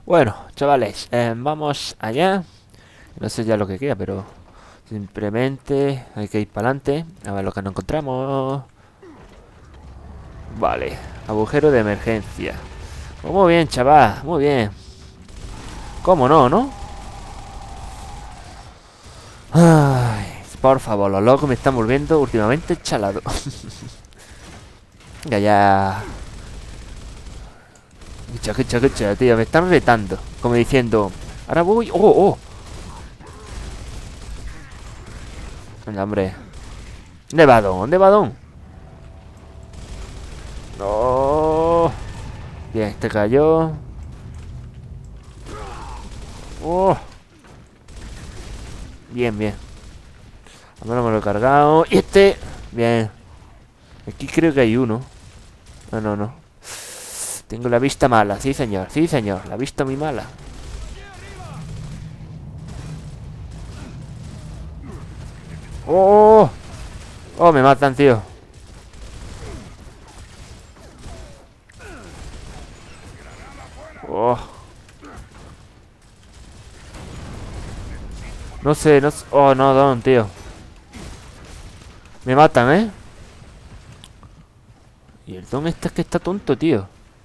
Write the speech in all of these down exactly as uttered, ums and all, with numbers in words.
Bueno, chavales, eh, vamos allá. No sé ya lo que queda, pero simplemente hay que ir para adelante. A ver lo que nos encontramos. Vale, agujero de emergencia. Oh, muy bien, chaval, muy bien. ¿Cómo no, no? Ay, por favor, los locos me están volviendo últimamente chalado. Venga ya. Escucha, escucha, escucha, tío, me están retando. Como diciendo, ahora voy. ¡Oh, oh! Venga, hombre. ¿Dónde va Don? ¿Dónde va Don? No. Bien, este cayó. Oh. Bien, bien. Al menos me lo he cargado. Y este. Bien. Aquí creo que hay uno. No, no, no. Tengo la vista mala. Sí, señor. Sí, señor. La vista muy mala. Oh. Oh, me matan, tío. Oh. No sé, no sé. Oh, no, Don, tío. Me matan, ¿eh? Y el Don este es que está tonto, tío.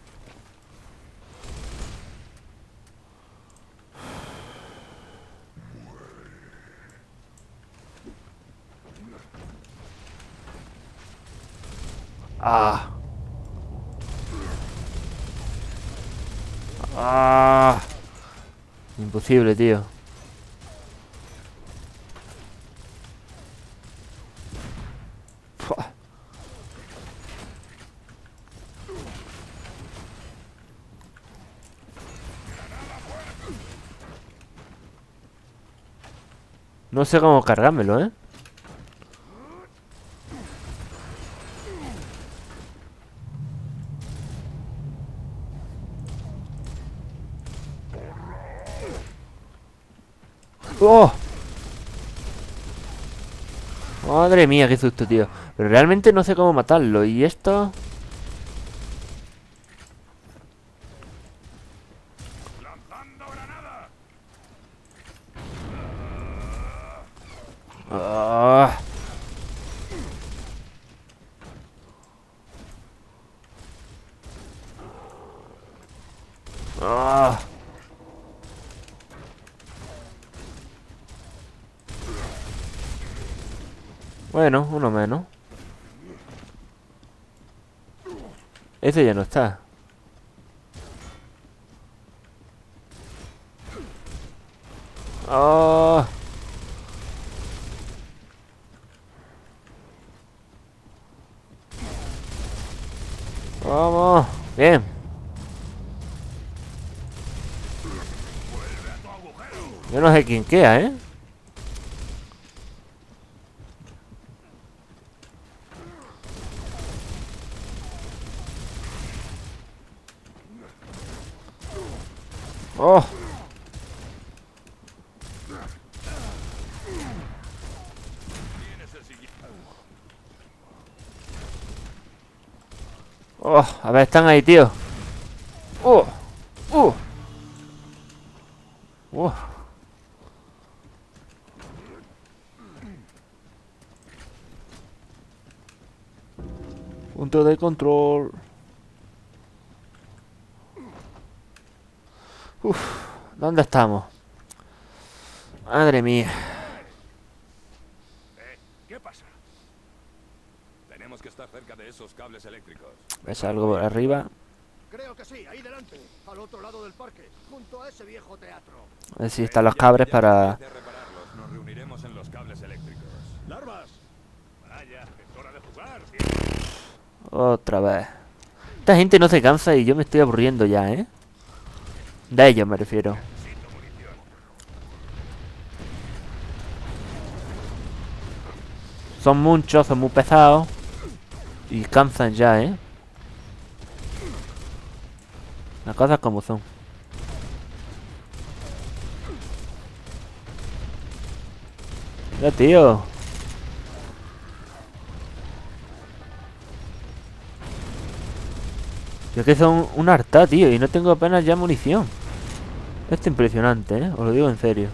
Ah. Ah. Imposible, tío. Pua. No sé cómo cargármelo, ¿eh? ¡Oh! Madre mía, qué susto, tío. Pero realmente no sé cómo matarlo. ¿Y esto? Ah. Ah. Bueno, uno menos. Ese ya no está. Ah. Vamos. Bien. Yo no sé quién queda, ¿eh? Oh. Oh, a ver, están ahí, tío. Oh. Uh. Uh. Punto de control. Uf, ¿dónde estamos? Madre mía. ¿Eh? ¿Qué pasa? Tenemos que estar cerca de esos cables eléctricos. ¿Ves algo por arriba? Creo que sí, ahí delante, al otro lado del parque, junto a ese viejo teatro. A ver si están los cabres para... De repararlos, nos reuniremos en los cables eléctricos. ¡Larvas! Vaya, es hora de jugar. Otra vez. Esta gente no se cansa y yo me estoy aburriendo ya, ¿eh? De ellos me refiero. Son muchos, son muy pesados. Y cansan ya, ¿eh? Las cosas como son. Ya, tío. Yo que son un harta, tío. Y no tengo apenas ya munición. Esto es impresionante, ¿eh? Os lo digo en serio.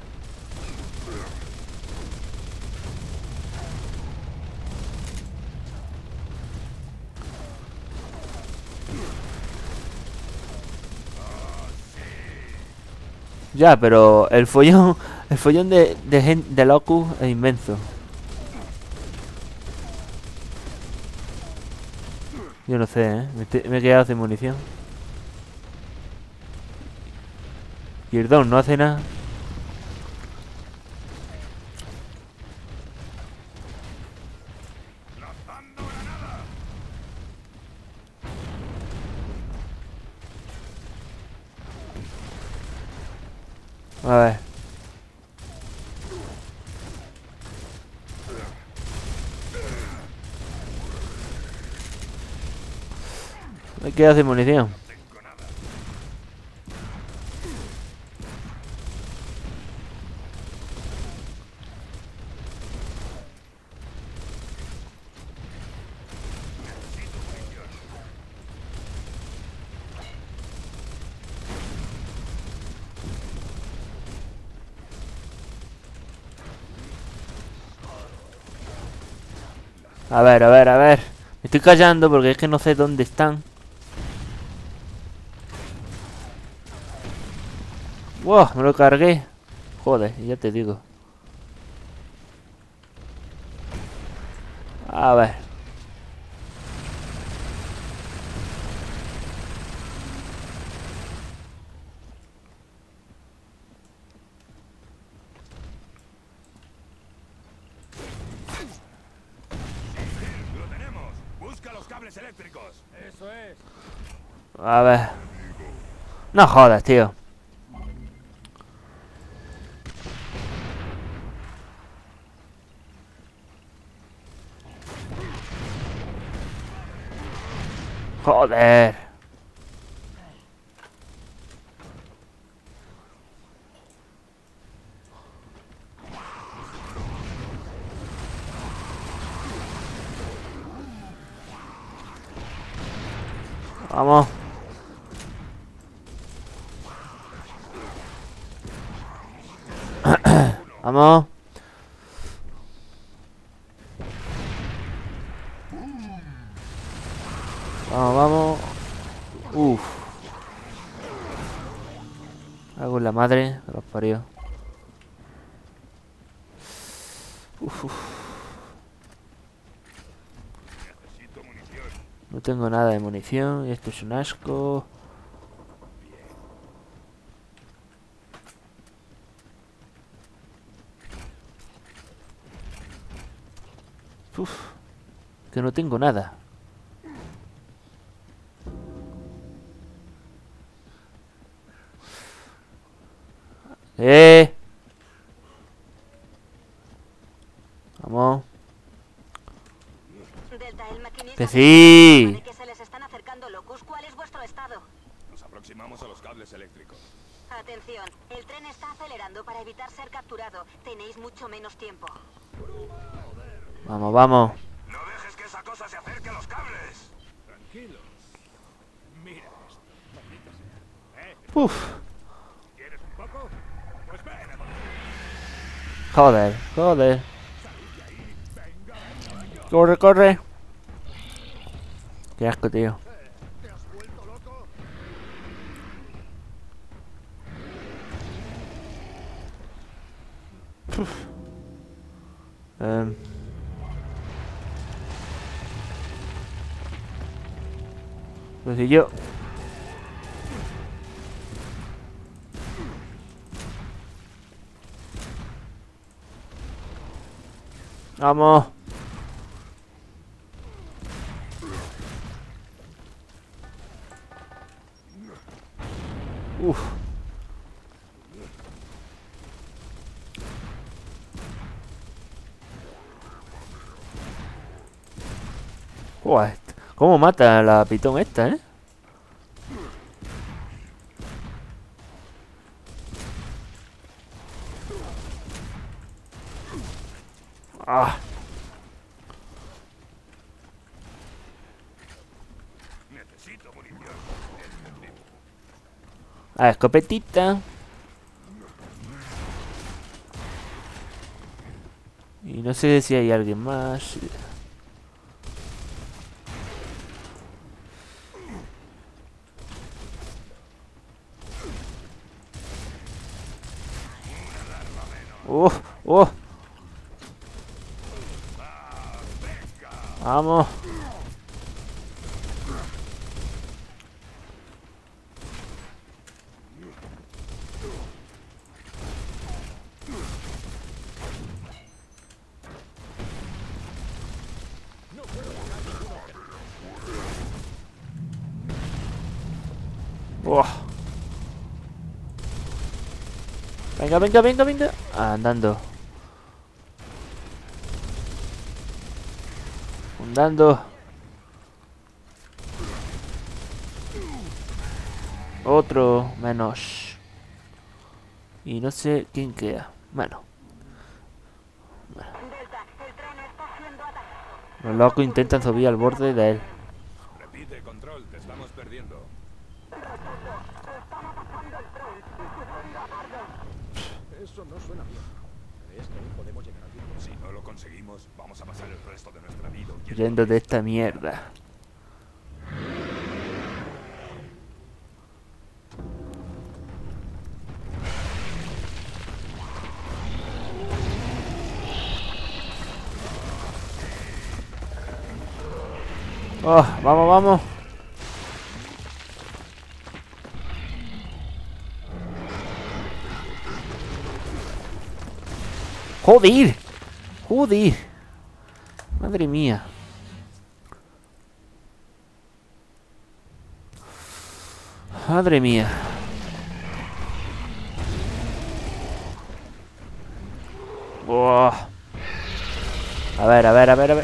Ya, pero el follón, el follón de, de, gen- de Locus es inmenso. Yo no sé, ¿eh? Me, te- me he quedado sin munición. Y el Don no hace nada. A ver. Me quedo sin munición. A ver, a ver, a ver. Me estoy callando porque es que no sé dónde están. Wow, me lo cargué. Joder, ya te digo. A ver. ¡Lo tenemos! ¡Busca los cables eléctricos! Eso es. A ver. No jodas, tío. Joder. Vamos. Vamos. Vamos, vamos. Uf. Hago en la madre que los parió. Uf, uf. Necesito munición. No tengo nada de munición y esto es un asco. Uf. Que no tengo nada. ¡Eh! Vamos. Delta, el maquinista ¡Que de- sí! Parece que se les están acercando locus. ¿Cuál es vuestro estado? Nos aproximamos a los cables eléctricos. Atención, el tren está acelerando para evitar ser capturado. Tenéis mucho menos tiempo. Vamos, vamos. ¡No dejes que esa cosa se acerque a los cables! Tranquilos. Mira esto. Maldita sea. ¿Eh? Uf. ¿Quieres un poco? Pues ven a por mí. Joder, joder. Corre, corre. Qué asco, tío. ¿Te has vuelto loco? Em. Pues si yo. Vamos. Uf. Joder, ¿cómo mata a la pitón esta, eh? Ah, Necesito munición. Ah, escopetita. Y no sé si hay alguien más. ¡Oh! ¡Oh! ¡Vamos! ¡Oh! Venga, venga, venga, venga. Ah, andando. Andando. Otro menos. Y no sé quién queda. Bueno. Bueno. Delta, el tren está siendo atacado. Los locos intentan subir al borde de él. Repite, control, te estamos perdiendo. Eso no suena bien. ¿Crees que aún podemos llegar al tiempo? Si no lo conseguimos, vamos a pasar el resto de nuestra vida huyendo. Yendo de esta mierda. Oh, vamos, vamos. Joder. Joder. Madre mía. Madre mía. Oh. A ver, a ver, a ver, a ver.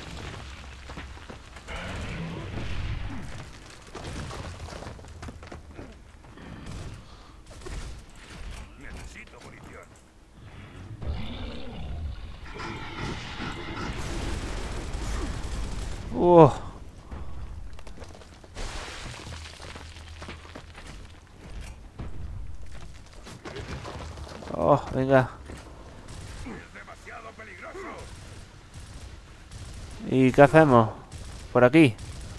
Necesito munición. Oh. Oh, venga. Es demasiado peligroso. ¿Y qué hacemos? Por aquí.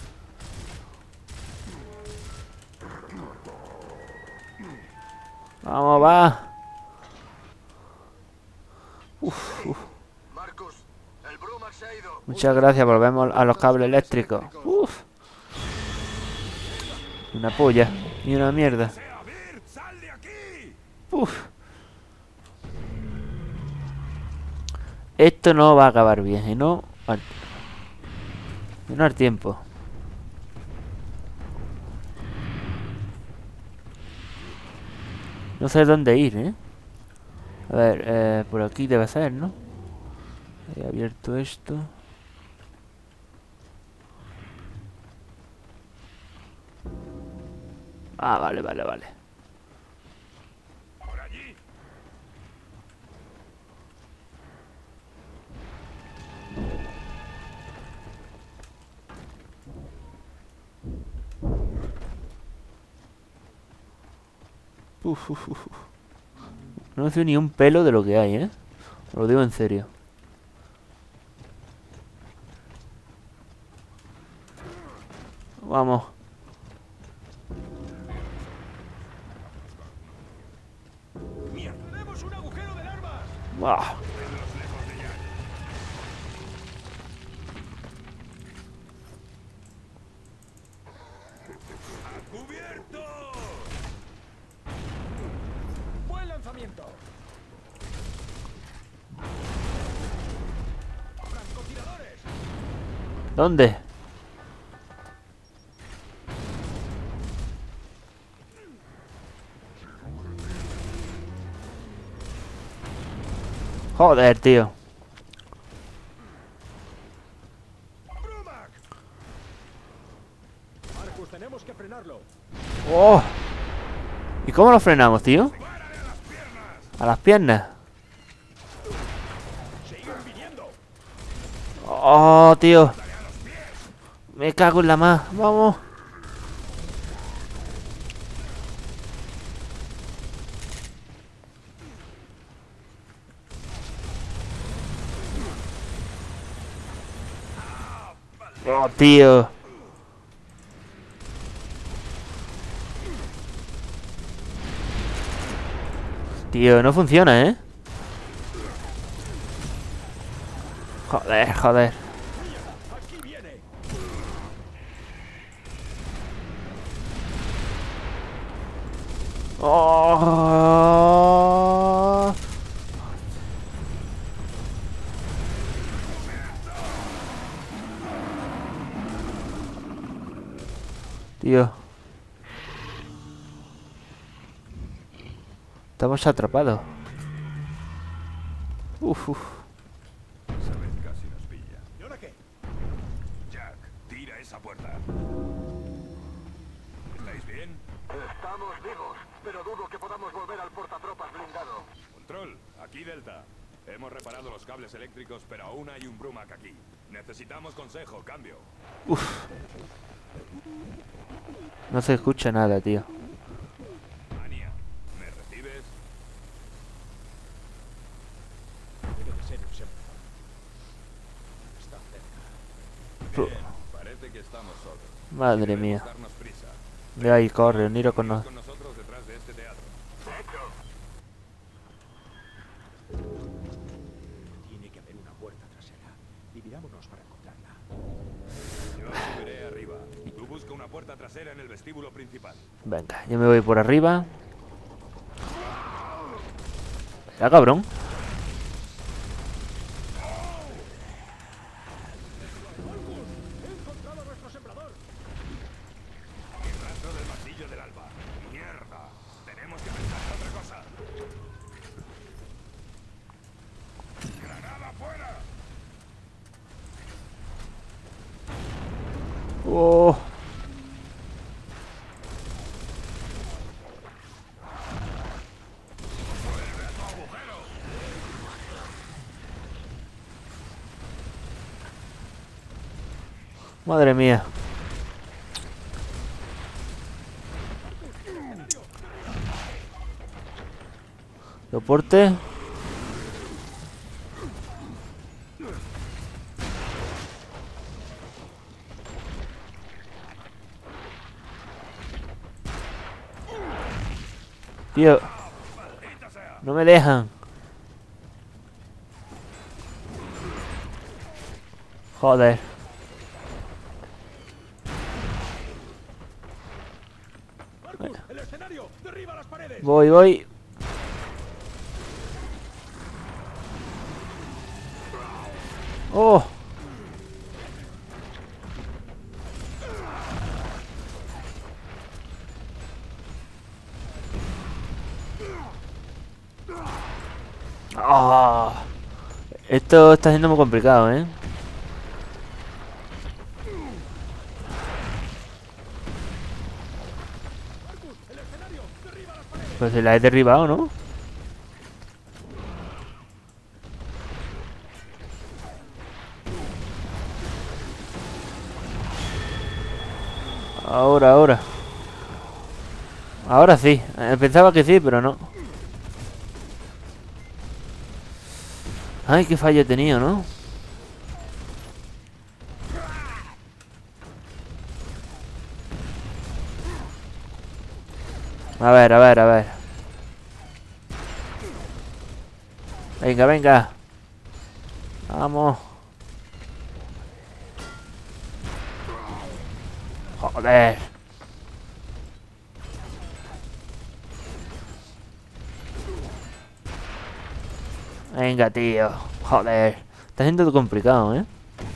Vamos, va. Uf, uf. Marcus, el Brumac se ha ido. Muchas gracias, volvemos a los cables eléctricos. Uf. Una polla. Y una mierda. ¡Sea Vir! ¡Sal de aquí! Uf. Esto no va a acabar bien. Y no al, y no al tiempo. No sé dónde ir, ¿eh? A ver, eh, por aquí debe ser, ¿no? He abierto esto. Ah, vale, vale, vale. Por allí. Uf, uf, uf. No sé ni un pelo de lo que hay, ¿eh? Lo digo en serio. Vamos. ¡Mierda! ¡Tenemos un agujero de armas! Ah. ¡A cubierto! ¡Buen lanzamiento! ¡Francotiradores! ¿Dónde? Joder, tío. ¡Brumac! Marcus, tenemos que frenarlo. Oh. ¿Y cómo lo frenamos, tío? ¡Párale a las piernas! A las piernas. ¡Siguen viniendo! Oh, tío. Me cago en la más. Vamos. Oh, tío. Tío, no funciona, ¿eh? Joder, joder. Aquí viene. Oh. Tío. Estamos atrapados. Uf, uf. Esa vez casi nos pilla. ¿Y ahora qué? Jack, tira esa puerta. ¿Estáis bien? Estamos vivos, pero dudo que podamos volver al portatropas blindado. Control, aquí Delta. Hemos reparado los cables eléctricos, pero aún hay un Brumac aquí. Necesitamos consejo, cambio. No se escucha nada, tío. Ania, ¿me recibes? Debe de ser un sembrador. Está cerca. Bien, parece que estamos solos. Madre Debemos mía. darnos prisa. De ahí, corre, Niro con Venid nos. con nosotros detrás de este teatro. Tiene que haber una puerta trasera. Dividámonos para encontrarla. Yo subiré arriba. Tú busca una puerta trasera en el vestíbulo principal. Venga, yo me voy por arriba. Ya, cabrón. ¡He encontrado nuestro sembrador! El rastro del martillo del alba. ¡Mierda! Tenemos que pensar en otra cosa. ¡Granada fuera! Oh. Madre mía. Soporte. Tío. No me dejan. Joder. ¡Marcus! ¡El escenario! ¡Derriba las paredes! Voy, voy. Oh. Ah. Esto está siendo muy complicado, ¿eh? ¡Marcus! ¡El escenario! ¡Derriba las paredes! Pues se la he derribado, ¿no? Ahora, ahora. Ahora sí. Eh, Pensaba que sí, pero no. Ay, qué fallo he tenido, ¿no? A ver, a ver, a ver. Venga, venga. Vamos. Joder. Venga, tío. Joder. Está siendo todo complicado, ¿eh?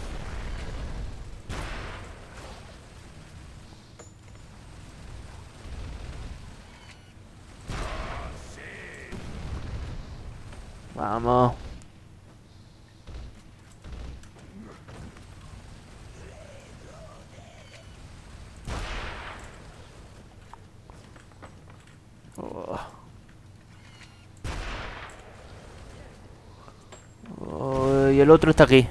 Vamos. Oh. Oh, y el otro está aquí.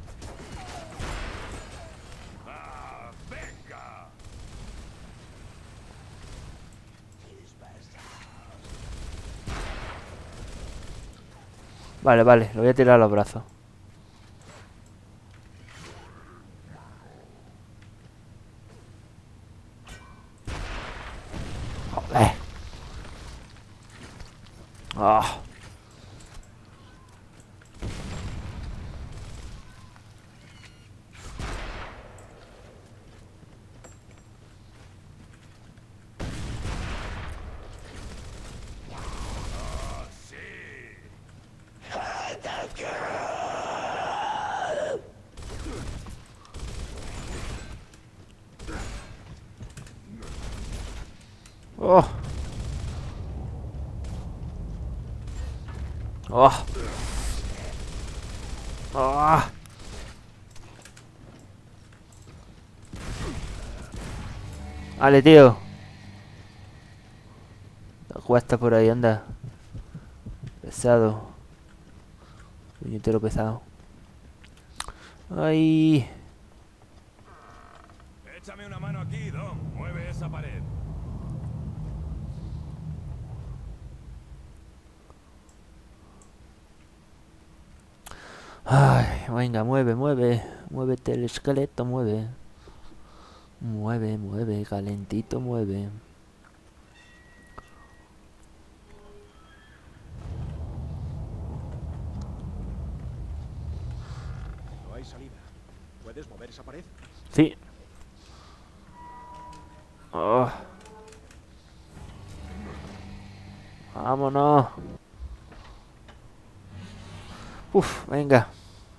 ¡Ah, venga! Vale, vale, lo voy a tirar a los brazos. Ah. Oh. Oh. Ah. Vale, tío. La cuesta por ahí, anda. Pesado. Puñetero pesado. Ay. Échame una mano aquí, Dom. Mueve esa pared. Ay, venga, mueve, mueve. Muévete el esqueleto, mueve. Mueve, mueve, calentito, mueve. No hay salida. ¿Puedes mover esa pared? Sí. Oh. Vámonos. Uf, venga.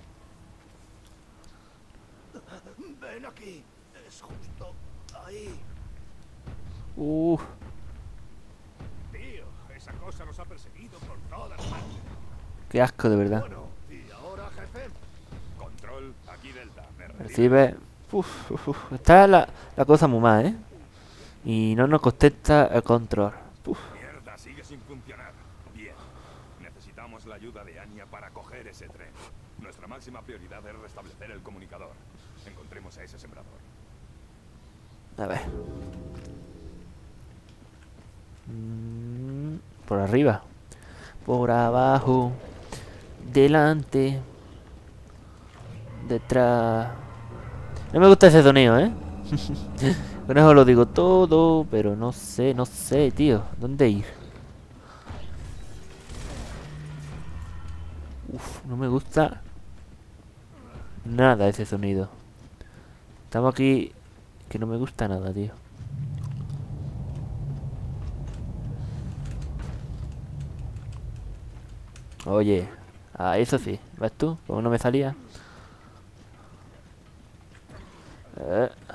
Ven aquí. Es justo ahí. Uh. Tío, esa cosa nos ha perseguido por todas partes. Qué asco, de verdad. Bueno, ¿y ahora, jefe? Control, aquí Delta. Me retiro. Recibe. Uf, uf, uf. Está la, la cosa muy mal, ¿eh? Y no nos contesta el control. Uf. Mierda, sigue sin funcionar. Bien. Necesitamos la ayuda de Anya para coger ese tren. Nuestra máxima prioridad es restablecer el comunicador. Encontremos a ese sembrador. A ver. Mm, por arriba. Por abajo. Delante. Detrás. No me gusta ese sonido, ¿eh? Con eso lo digo todo, pero no sé, no sé, tío. ¿Dónde ir? Uf, no me gusta nada ese sonido. Estamos aquí, que no me gusta nada, tío. Oye, ah, eso sí, ¿ves tú? Como no me salía. Eh.